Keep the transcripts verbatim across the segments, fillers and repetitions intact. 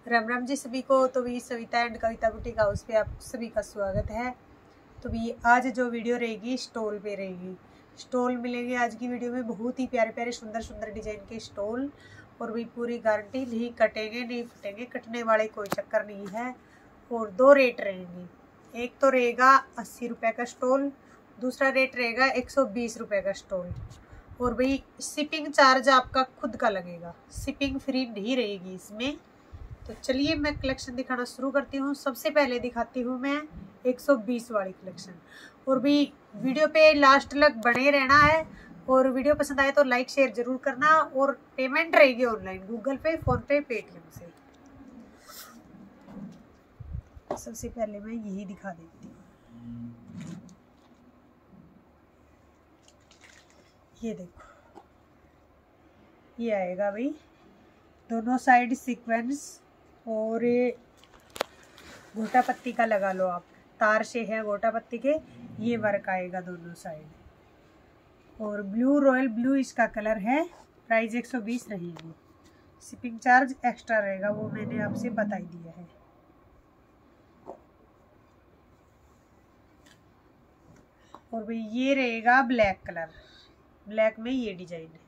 राम राम जी सभी को। तो भी Savita and Kavita boutique house पे आप सभी का स्वागत है। तो भी आज जो वीडियो रहेगी स्टॉल पे रहेगी। स्टॉल मिलेंगे आज की वीडियो में, बहुत ही प्यारे प्यारे सुंदर सुंदर डिजाइन के स्टॉल, और भी पूरी गारंटी, नहीं कटेंगे नहीं फटेंगे, कटने वाले कोई चक्कर नहीं है। और दो रेट रहेंगे, एक तो रहेगा अस्सी रुपये का स्टॉल, दूसरा रेट रहेगा एक सौ बीस रुपये का स्टॉल। और भाई शिपिंग चार्ज आपका खुद का लगेगा, शिपिंग फ्री नहीं रहेगी इसमें। तो चलिए मैं कलेक्शन दिखाना शुरू करती हूँ। सबसे पहले दिखाती हूँ मैं एक सौ बीस वाली कलेक्शन। और भी वीडियो पे लास्ट तक बने रहना है, और वीडियो पसंद आए तो लाइक शेयर जरूर करना। और पेमेंट रहेगी online, Google Pay, PhonePe, Paytm से। सबसे पहले मैं यही दिखा देती हूँ, ये देखो, ये आएगा भाई दोनों साइड सीक्वेंस, और ये गोटा पत्ती का लगा लो आप, तार से है गोटा पत्ती के, ये वर्क आएगा दोनों साइड। और ब्लू, रॉयल ब्लू इसका कलर है। प्राइस एक सौ बीस रहेगी, शिपिंग चार्ज एक्स्ट्रा रहेगा, वो मैंने आपसे बता ही दिया है। और भाई ये रहेगा ब्लैक कलर, ब्लैक में ये डिजाइन है।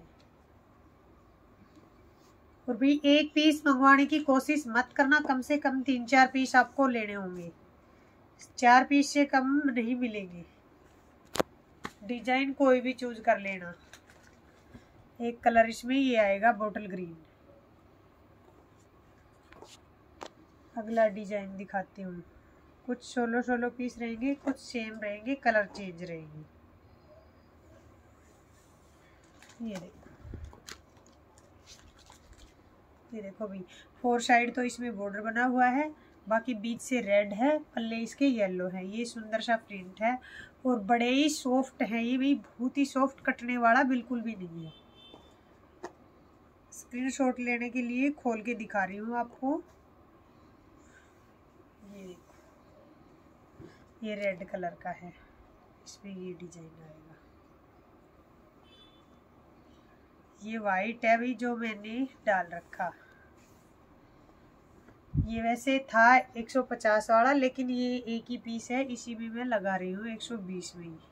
और भी एक पीस मंगवाने की कोशिश मत करना, कम से कम तीन चार पीस आपको लेने होंगे, चार पीस से कम नहीं मिलेंगे। डिजाइन कोई भी चूज कर लेना। एक कलर इसमें ये आएगा बॉटल ग्रीन। अगला डिजाइन दिखाती हूँ, कुछ सोलो सोलो पीस रहेंगे, कुछ सेम रहेंगे, कलर चेंज रहेगी। ये देखो, ये देखो भाई, फोर साइड तो इसमें बॉर्डर बना हुआ है, बाकी बीच से रेड है, पल्ले इसके येलो है। ये सुंदर सा प्रिंट है, और बड़े ही सॉफ्ट है ये भी, बहुत ही सॉफ्ट, कटने वाला बिल्कुल भी नहीं है। स्क्रीनशॉट लेने के लिए खोल के दिखा रही हूँ आपको। ये देखो, ये रेड कलर का है, इसमें ये डिजाइन आएगा। ये वाइट है भी जो मैंने डाल रखा, ये वैसे था एक सौ पचास वाला, लेकिन ये एक ही पीस है, इसी में मैं लगा रही हूँ एक सौ बीस में ही।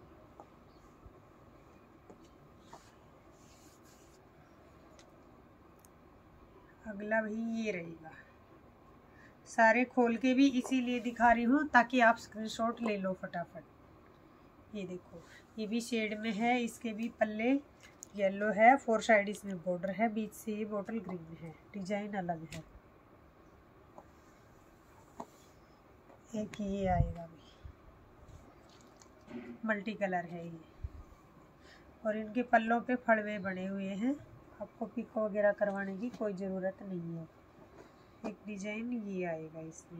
अगला भी ये रहेगा, सारे खोल के भी इसीलिए दिखा रही हूँ ताकि आप स्क्रीनशॉट ले लो फटाफट। ये देखो, ये भी शेड में है, इसके भी पल्ले येलो है, फोर साइड इसमें बॉर्डर है, बीच से ये बॉटल ग्रीन है, डिजाइन अलग है। एक ये आएगा भी, मल्टी कलर है ये, और इनके पल्लों पे फड़वे बने हुए हैं, आपको पिक वगैरह करवाने की कोई ज़रूरत नहीं है। एक डिजाइन ये आएगा इसमें,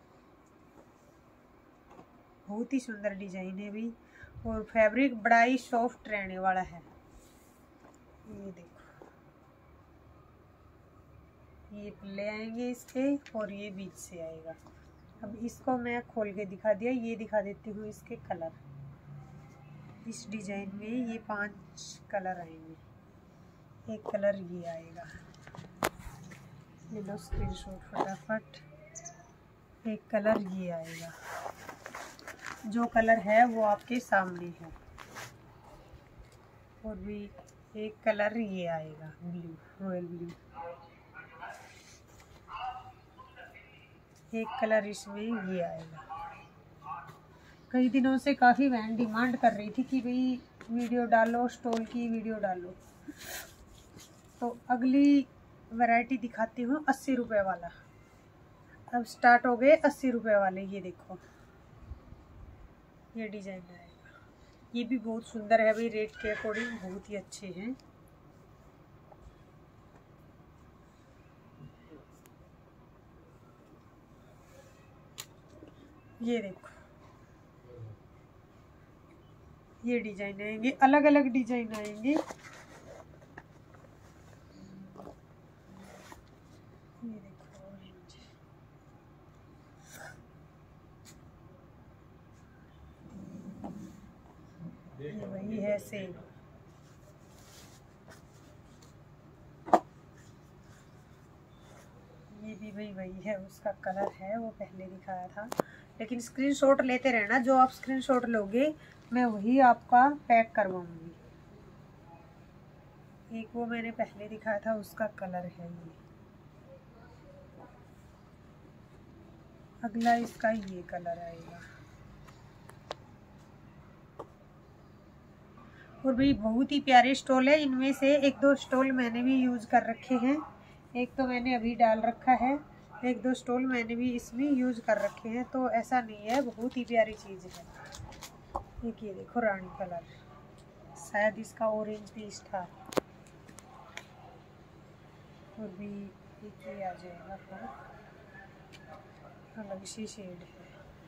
बहुत ही सुंदर डिजाइन है भी, और फैब्रिक बड़ा ही सॉफ्ट रहने वाला है। ये देखो, ये पल्ले आएंगे इसके, और ये बीच से आएगा। अब इसको मैं खोल के दिखा दिया, ये दिखा देती हूँ इसके कलर। इस डिजाइन में ये पांच कलर आएंगे, एक कलर ये आएगा, ले लो स्क्रीनशॉट फटाफट। एक कलर ये आएगा, जो कलर है वो आपके सामने है। और भी एक कलर ये आएगा ब्लू, रॉयल ब्लू। एक कलर इसमें ये आएगा। कई दिनों से काफ़ी बहन डिमांड कर रही थी कि भाई वीडियो डालो, स्टॉल की वीडियो डालो, तो अगली वैरायटी दिखाती हूँ अस्सी रुपये वाला। अब स्टार्ट हो गए अस्सी रुपये वाले। ये देखो, ये डिजाइन आएगा, ये भी बहुत सुंदर है भाई, रेट के अकॉर्डिंग बहुत ही अच्छे हैं। ये देखो, ये डिजाइन आएंगे, अलग अलग डिजाइन आएंगे। ये देखो ऑरेंज, ये वही है सेम। ये भी भाई वही है, उसका कलर है वो पहले दिखाया था। लेकिन स्क्रीनशॉट लेते रहना, जो आप स्क्रीनशॉट लोगे मैं वही आपका पैक करवाऊंगी। एक वो मैंने पहले दिखाया था, उसका कलर है ये। अगला इसका ये कलर आएगा। और भाई बहुत ही प्यारे स्टॉल है। इनमें से एक दो स्टॉल मैंने भी यूज़ कर रखे हैं, एक तो मैंने अभी डाल रखा है, एक दो स्टॉल मैंने भी इसमें यूज़ कर रखे हैं। तो ऐसा नहीं है, बहुत ही प्यारी चीज़ है। एक ये देखो रानी कलर, शायद इसका ऑरेंज पीस था। और भी एक ये आ जाएगा, फिर अलग सी शेड है।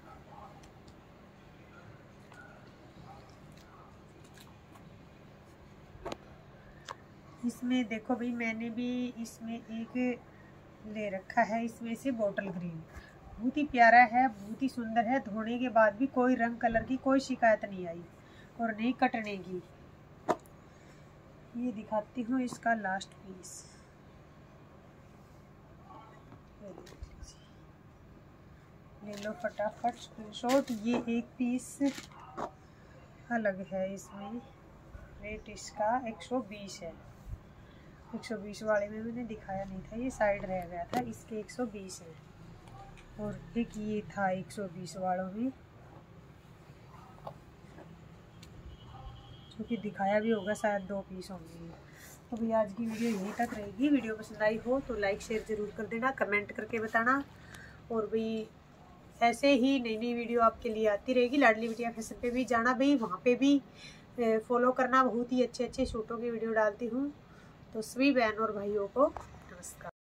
इसमें देखो भाई, मैंने भी इसमें एक ले रखा है, इसमें से बॉटल ग्रीन, बहुत ही प्यारा है, बहुत ही सुंदर है। धोने के बाद भी कोई रंग कलर की कोई शिकायत नहीं आई और नहीं कटने की। ये दिखाती हूँ इसका लास्ट पीस, ले लो फटाफट स्क्रीनशॉट। ये एक पीस अलग है, इसमें रेट इसका एक सौ बीस है। एक सौ बीस वाले में मैंने दिखाया नहीं था, ये साइड रह गया था, इसके एक सौ बीस है। और एक ये था एक सौ बीस वालों में, जो कि दिखाया भी होगा, शायद दो पीस होंगे। तो भाई आज की वीडियो यहीं तक रहेगी। वीडियो पसंद आई हो तो लाइक शेयर ज़रूर कर देना, कमेंट करके बताना। और भाई ऐसे ही नई नई वीडियो आपके लिए आती रहेगी। लाडली बिटिया फैशन पे भी जाना भाई, वहाँ पे भी फॉलो करना, बहुत ही अच्छे अच्छे सूटों की वीडियो डालती हूँ। तो सभी बहन और भाइयों को नमस्कार।